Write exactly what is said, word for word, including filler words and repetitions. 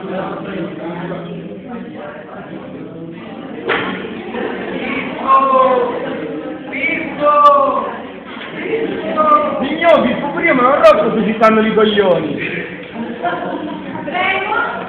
Signori, pure io me lo rotto se ci stanno i coglioni.